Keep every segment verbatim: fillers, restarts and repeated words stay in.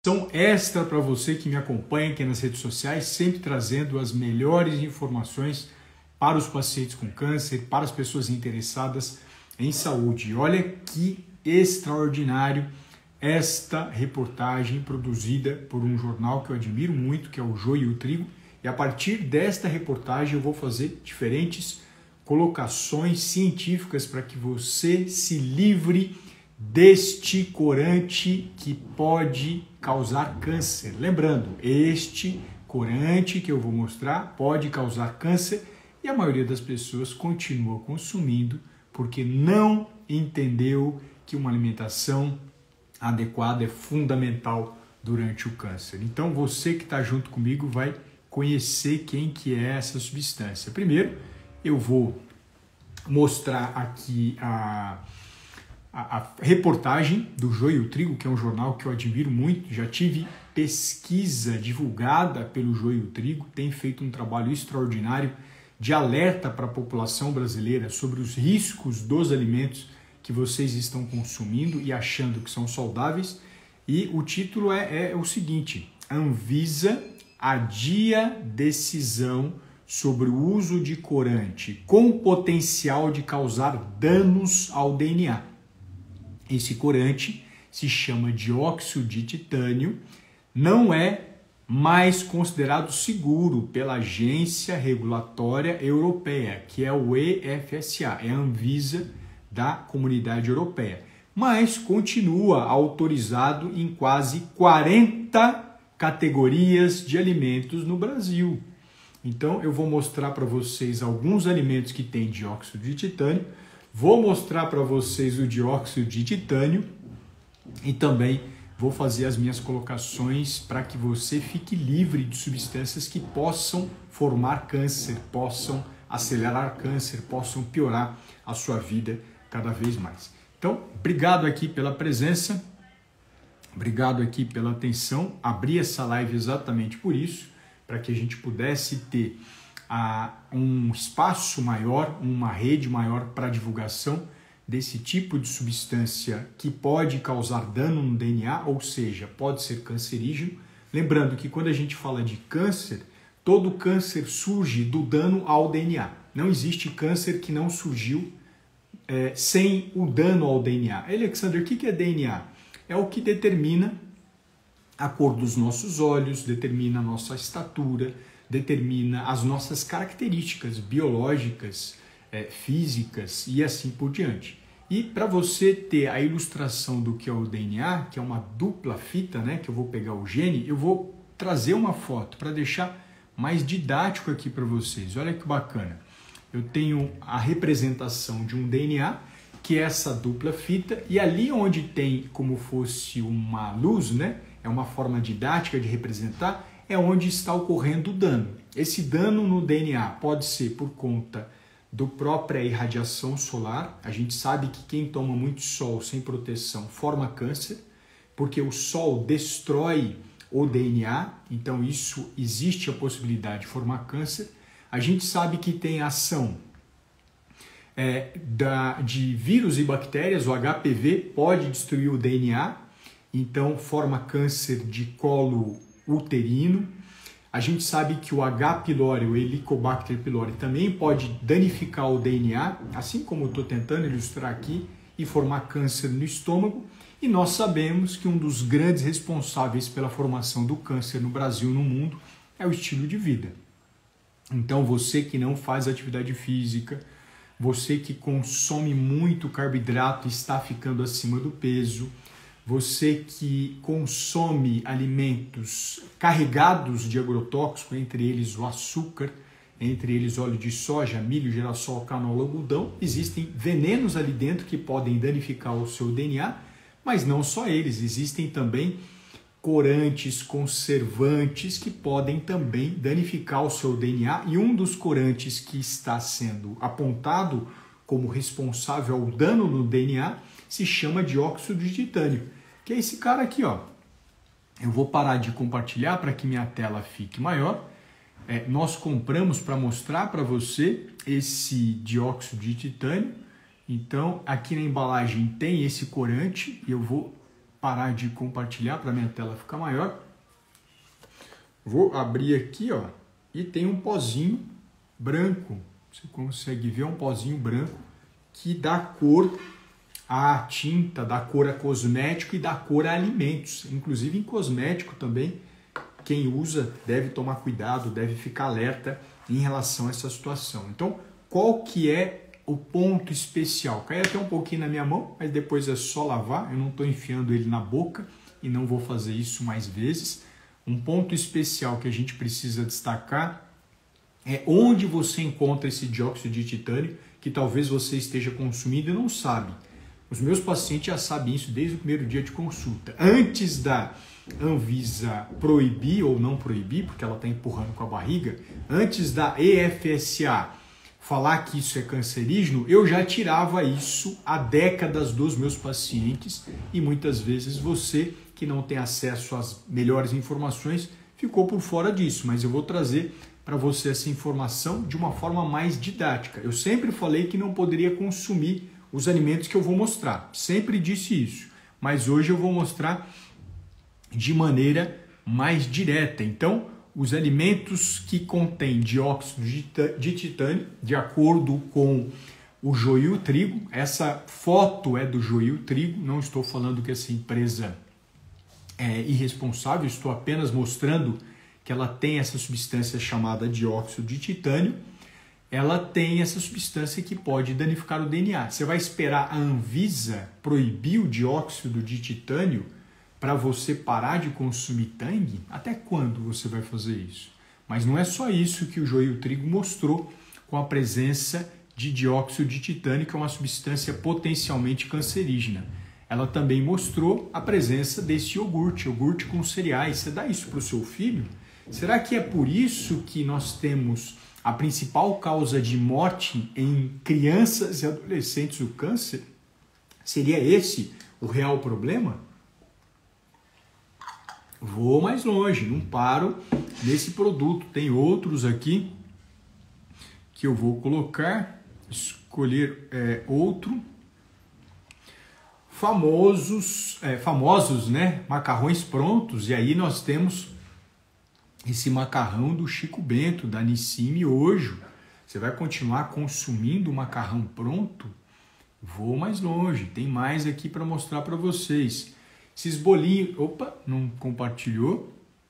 São extra para você que me acompanha aqui nas redes sociais, sempre trazendo as melhores informações para os pacientes com câncer, para as pessoas interessadas em saúde. Olha que extraordinário esta reportagem produzida por um jornal que eu admiro muito, que é o Joio e o Trigo. E a partir desta reportagem eu vou fazer diferentes colocações científicas para que você se livre deste corante que pode causar câncer. Lembrando, este corante que eu vou mostrar pode causar câncer e a maioria das pessoas continua consumindo porque não entendeu que uma alimentação adequada é fundamental durante o câncer. Então você que está junto comigo vai conhecer quem que é essa substância. Primeiro, eu vou mostrar aqui a A, a reportagem do Joio e o Trigo, que é um jornal que eu admiro muito, já tive pesquisa divulgada pelo Joio e o Trigo, tem feito um trabalho extraordinário de alerta para a população brasileira sobre os riscos dos alimentos que vocês estão consumindo e achando que são saudáveis. E o título é, é o seguinte: Anvisa adia decisão sobre o uso de corante com potencial de causar danos ao D N A. Esse corante se chama dióxido de titânio, não é mais considerado seguro pela Agência Regulatória Europeia, que é o E F S A, é a Anvisa da Comunidade Europeia, mas continua autorizado em quase quarenta categorias de alimentos no Brasil. Então eu vou mostrar para vocês alguns alimentos que têm dióxido de titânio. Vou mostrar para vocês o dióxido de titânio e também vou fazer as minhas colocações para que você fique livre de substâncias que possam formar câncer, possam acelerar câncer, possam piorar a sua vida cada vez mais. Então, obrigado aqui pela presença, obrigado aqui pela atenção. Abri essa live exatamente por isso, para que a gente pudesse ter a um espaço maior, uma rede maior para divulgação desse tipo de substância que pode causar dano no D N A, ou seja, pode ser cancerígeno. Lembrando que quando a gente fala de câncer, todo câncer surge do dano ao D N A. Não existe câncer que não surgiu é, sem o dano ao D N A. Alexander, o que é D N A? É o que determina a cor dos nossos olhos, determina a nossa estatura, determina as nossas características biológicas, é, físicas e assim por diante. E para você ter a ilustração do que é o D N A, que é uma dupla fita, né, que eu vou pegar o gene, eu vou trazer uma foto para deixar mais didático aqui para vocês. Olha que bacana. Eu tenho a representação de um D N A, que é essa dupla fita, e ali onde tem como fosse uma luz, né, é uma forma didática de representar, é onde está ocorrendo o dano. Esse dano no D N A pode ser por conta da própria irradiação solar. A gente sabe que quem toma muito sol sem proteção forma câncer, porque o sol destrói o D N A, então isso existe a possibilidade de formar câncer. A gente sabe que tem ação é, da, de vírus e bactérias, o H P V pode destruir o D N A, então forma câncer de colo uterino. A gente sabe que o H. pylori, o Helicobacter pylori, também pode danificar o D N A, assim como eu estou tentando ilustrar aqui, e formar câncer no estômago. E nós sabemos que um dos grandes responsáveis pela formação do câncer no Brasil e no mundo é o estilo de vida. Então você que não faz atividade física, você que consome muito carboidrato e está ficando acima do peso, você que consome alimentos carregados de agrotóxico, entre eles o açúcar, entre eles óleo de soja, milho, girassol, canola, algodão, existem venenos ali dentro que podem danificar o seu D N A, mas não só eles, existem também corantes, conservantes que podem também danificar o seu D N A, e um dos corantes que está sendo apontado como responsável ao dano no D N A se chama dióxido de titânio, que é esse cara aqui, ó. Eu vou parar de compartilhar para que minha tela fique maior. É, nós compramos para mostrar para você esse dióxido de titânio. Então, aqui na embalagem tem esse corante e eu vou parar de compartilhar para minha tela ficar maior. Vou abrir aqui, ó, e tem um pozinho branco. Você consegue ver um pozinho branco que dá cor à tinta, dá cor a cosmético e dá cor a alimentos. Inclusive em cosmético também, quem usa deve tomar cuidado, deve ficar alerta em relação a essa situação. Então, qual que é o ponto especial? Cai até um pouquinho na minha mão, mas depois é só lavar. Eu não estou enfiando ele na boca e não vou fazer isso mais vezes. Um ponto especial que a gente precisa destacar é onde você encontra esse dióxido de titânio que talvez você esteja consumindo e não sabe. Os meus pacientes já sabem isso desde o primeiro dia de consulta. Antes da Anvisa proibir ou não proibir, porque ela está empurrando com a barriga, antes da E F S A falar que isso é cancerígeno, eu já tirava isso há décadas dos meus pacientes e muitas vezes você que não tem acesso às melhores informações ficou por fora disso, mas eu vou trazer para você essa informação de uma forma mais didática. Eu sempre falei que não poderia consumir os alimentos que eu vou mostrar, sempre disse isso, mas hoje eu vou mostrar de maneira mais direta. Então, os alimentos que contêm dióxido de titânio, de acordo com o joio e o trigo, essa foto é do joio e o trigo, não estou falando que essa empresa é irresponsável, estou apenas mostrando que ela tem essa substância chamada dióxido de titânio, ela tem essa substância que pode danificar o D N A. Você vai esperar a Anvisa proibir o dióxido de titânio para você parar de consumir Tang? Até quando você vai fazer isso? Mas não é só isso que o joio e o trigo mostrou com a presença de dióxido de titânio, que é uma substância potencialmente cancerígena. Ela também mostrou a presença desse iogurte, iogurte com cereais. Você dá isso para o seu filho? Será que é por isso que nós temos a principal causa de morte em crianças e adolescentes do câncer? Seria esse o real problema? Vou mais longe, não paro nesse produto. Tem outros aqui que eu vou colocar, escolher é, outro. Famosos, é, famosos, né? Macarrões prontos. E aí nós temos esse macarrão do Chico Bento, da Nissim Miojo. Você vai continuar consumindo o macarrão pronto? Vou mais longe. Tem mais aqui para mostrar para vocês. Esses bolinhos... Opa, não compartilhou.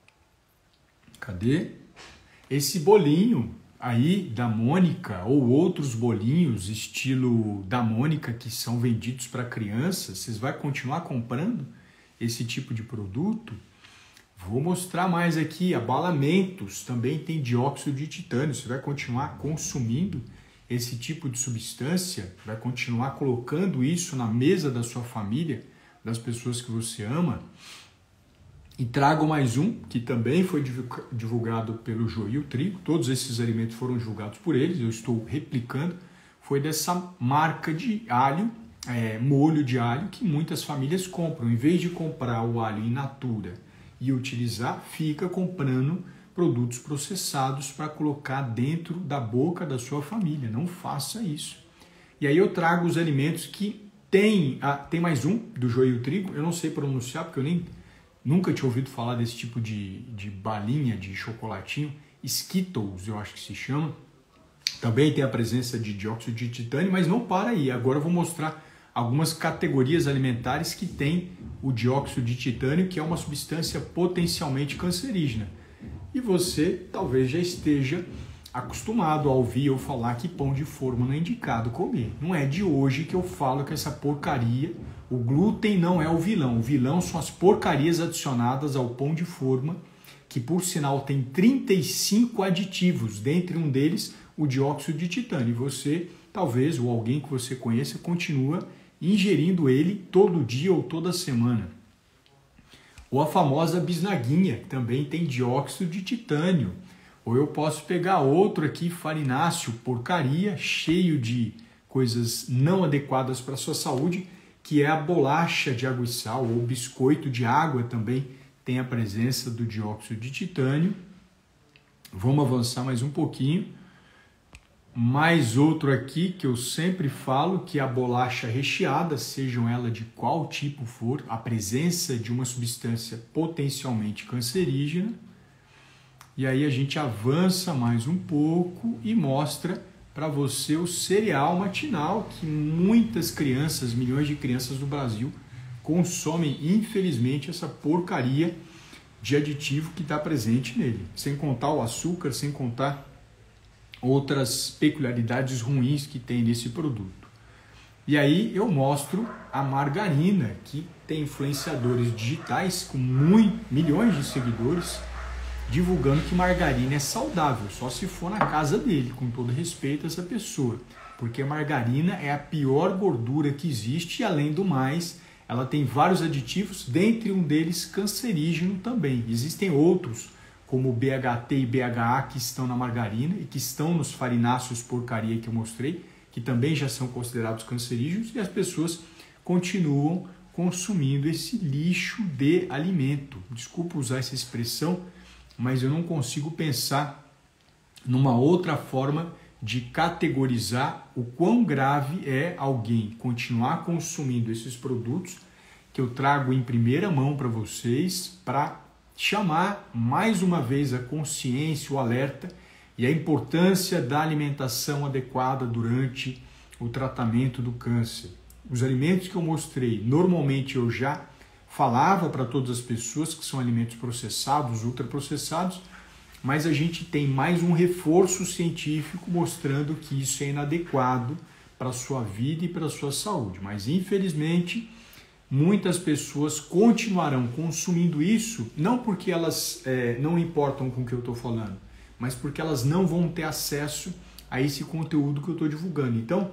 Cadê? Esse bolinho aí da Mônica ou outros bolinhos estilo da Mônica que são vendidos para crianças, vocês vão continuar comprando esse tipo de produto? Vou mostrar mais aqui. Abalamentos também tem dióxido de titânio. Você vai continuar consumindo esse tipo de substância? Vai continuar colocando isso na mesa da sua família, das pessoas que você ama? E trago mais um, que também foi divulgado pelo Joio e o Trigo. Todos esses alimentos foram divulgados por eles, eu estou replicando. Foi dessa marca de alho, é, molho de alho, que muitas famílias compram. Em vez de comprar o alho in natura e utilizar, fica comprando produtos processados para colocar dentro da boca da sua família. Não faça isso. E aí eu trago os alimentos que tem... Ah, tem mais um, do Joio e o Trigo. Eu não sei pronunciar, porque eu nem... Nunca tinha ouvido falar desse tipo de, de balinha, de chocolatinho. Skittles, eu acho que se chama. Também tem a presença de dióxido de titânio, mas não para aí. Agora eu vou mostrar algumas categorias alimentares que tem o dióxido de titânio, que é uma substância potencialmente cancerígena. E você talvez já esteja acostumado a ouvir eu falar que pão de forma não é indicado comer. Não é de hoje que eu falo que essa porcaria... O glúten não é o vilão, o vilão são as porcarias adicionadas ao pão de forma, que por sinal tem trinta e cinco aditivos, dentre um deles o dióxido de titânio. E você, talvez, ou alguém que você conheça, continua ingerindo ele todo dia ou toda semana. Ou a famosa bisnaguinha, que também tem dióxido de titânio. Ou eu posso pegar outro aqui, farináceo, porcaria, cheio de coisas não adequadas para a sua saúde, que é a bolacha de água e sal, ou biscoito de água também tem a presença do dióxido de titânio. Vamos avançar mais um pouquinho. Mais outro aqui que eu sempre falo, que é a bolacha recheada, sejam ela de qual tipo for, a presença de uma substância potencialmente cancerígena. E aí a gente avança mais um pouco e mostra para você o cereal matinal que muitas crianças, milhões de crianças do Brasil consomem, infelizmente, essa porcaria de aditivo que está presente nele. Sem contar o açúcar, sem contar outras peculiaridades ruins que tem nesse produto. E aí eu mostro a margarina, que tem influenciadores digitais com muito, milhões de seguidores, divulgando que margarina é saudável, só se for na casa dele, com todo respeito a essa pessoa. Porque a margarina é a pior gordura que existe e, além do mais, ela tem vários aditivos, dentre um deles cancerígeno também. Existem outros, como o B H T e B H A, que estão na margarina e que estão nos farináceos porcaria que eu mostrei, que também já são considerados cancerígenos, e as pessoas continuam consumindo esse lixo de alimento. Desculpa usar essa expressão, mas eu não consigo pensar numa outra forma de categorizar o quão grave é alguém continuar consumindo esses produtos que eu trago em primeira mão para vocês, para chamar mais uma vez a consciência, o alerta e a importância da alimentação adequada durante o tratamento do câncer. Os alimentos que eu mostrei, normalmente eu já falava para todas as pessoas que são alimentos processados, ultraprocessados, mas a gente tem mais um reforço científico mostrando que isso é inadequado para a sua vida e para a sua saúde. Mas, infelizmente, muitas pessoas continuarão consumindo isso, não porque elas é, não importam com o que eu estou falando, mas porque elas não vão ter acesso a esse conteúdo que eu estou divulgando. Então,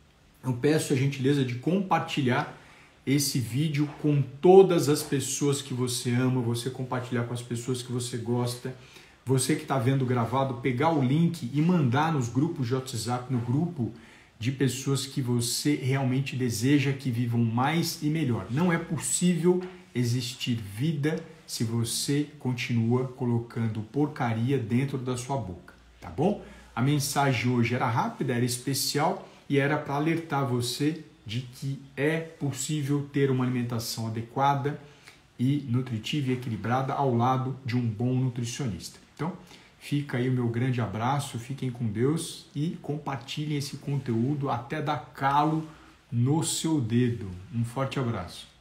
eu peço a gentileza de compartilhar esse vídeo com todas as pessoas que você ama, você compartilhar com as pessoas que você gosta, você que está vendo gravado, pegar o link e mandar nos grupos de WhatsApp, no grupo de pessoas que você realmente deseja que vivam mais e melhor. Não é possível existir vida se você continua colocando porcaria dentro da sua boca, tá bom? A mensagem hoje era rápida, era especial e era para alertar você de que é possível ter uma alimentação adequada e nutritiva e equilibrada ao lado de um bom nutricionista. Então, fica aí o meu grande abraço, fiquem com Deus e compartilhem esse conteúdo até dar calo no seu dedo. Um forte abraço.